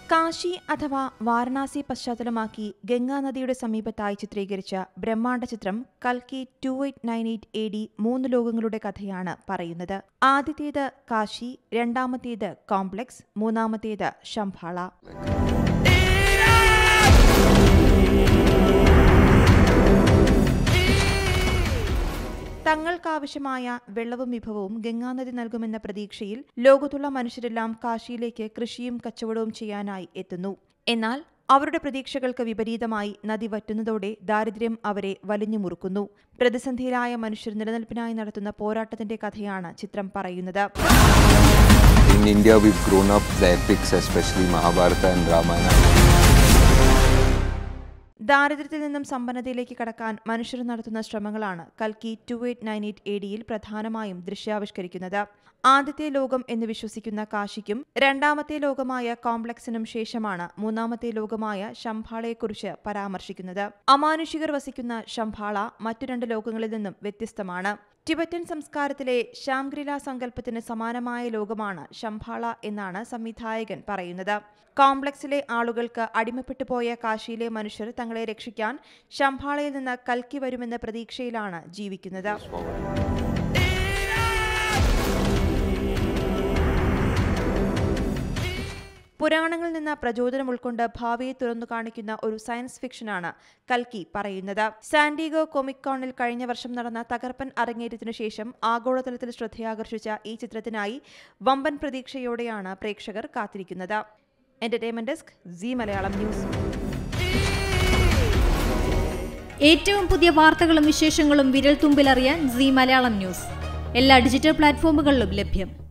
കാശി അഥവാ വാരണാസി പശ്ചാത്തലമാക്കി ഗംഗാനദിയുടെ സമീപത്തായി ചിത്രീകരിച്ച ബ്രഹ്മാണ്ഡ ചിത്രം കൽക്കി 2898 AD 3 ലോകങ്ങളുടെ കഥയാണ് പറയുന്നത്. ആദ്യത്തേത് കാശി, രണ്ടാമത്തേത് കോംപ്ലക്സ്, മൂന്നാമത്തേത് ശംഭാള. തങ്ങൾക്കാവശ്യമായ വെള്ളവും വിഭവവും ഗംഗാനദി നൽകുമെന്ന പ്രതീക്ഷയിൽ ലോകത്തുള്ള മനുഷ്യരെല്ലാം കാശിയിലേക്ക് കൃഷിയും കച്ചവടവും ചെയ്യാനായി എത്തുന്നു. എന്നാൽ അവരുടെ പ്രതീക്ഷകൾക്ക് വിപരീതമായി നദി വറ്റുന്നതോടെ ദാരിദ്ര്യം അവരെ വലിഞ്ഞു മുറുക്കുന്നു. പ്രതിസന്ധിയിലായ മനുഷ്യർ നിലനിൽപ്പിനായി നടത്തുന്ന പോരാട്ടത്തിന്റെ കഥയാണ് ചിത്രം പറയുന്നത്. In India, we've grown up the epics, especially Mahabharata and Ramayana. ദാരിദ്ര്യത്തിൽ നിന്നും സമ്പന്നതയിലേക്ക് കടക്കാൻ മനുഷ്യർ നടത്തുന്ന ശ്രമങ്ങളാണ് കൽക്കി 2898 AD പ്രധാനമായും ദൃശ്യാവിഷ്കരിക്കുന്നത്. ആദ്യത്തെ ലോകം എന്ന് വിശ്വസിക്കുന്ന കാശിക്കും രണ്ടാമത്തെ ലോകമായ കോംപ്ലക്സിനും ശേഷമാണ് മൂന്നാമത്തെ ലോകമായ ശംഭാളയെക്കുറിച്ച് പരാമർശിക്കുന്നത്. അമാനുഷികർ വസിക്കുന്ന ശംഭാള മറ്റു രണ്ട് ലോകങ്ങളിൽ നിന്നും വ്യത്യസ്തമാണ്. ടിബറ്റൻ സംസ്കാരത്തിലെ ശാംഗ്രില സങ്കല്പത്തിന് സമാനമായ ലോകമാണ് ശംഭാള എന്നാണ് സംവിധായകൻ പറയുന്നത്. കോംപ്ലക്സിലെ ആളുകൾക്ക് അടിമപ്പെട്ടു പോയ കാശിയിലെ മനുഷ്യർ തങ്ങളെ രക്ഷിക്കാൻ ശംഭാളയിൽ നിന്ന് കൽക്കി വരുമെന്ന പ്രതീക്ഷയിലാണ് ജീവിക്കുന്നത്. പുരാണങ്ങളിൽ നിന്ന് പ്രചോദനം ഉൾക്കൊണ്ട് ഭാവിയെ തുറന്നു കാണിക്കുന്ന ഒരു സയൻസ് ഫിക്ഷനാണ് കൽക്കി പറയുന്നത്. സാന്റിയാഗോ കോമിക് കോണിൽ കഴിഞ്ഞ വർഷം നടന്ന തകർപ്പൻ അരങ്ങേറ്റത്തിനു ശേഷം ആഗോളതലത്തിൽ ശ്രദ്ധയാകർഷിച്ച ഈ ചിത്രത്തിനായി വമ്പൻ പ്രതീക്ഷയോടെയാണ് പ്രേക്ഷകർ കാത്തിരിക്കുന്നത്. Entertainment desk, Zee Malayalam news. ഏറ്റവും പുതിയ വാർത്തകളും വിശേഷങ്ങളും വിരൽ തുമ്പിലറിയാൻ സീ മലയാളം ന്യൂസ് എല്ലാ ഡിജിറ്റൽ പ്ലാറ്റ്ഫോമുകളിലും ലഭ്യം.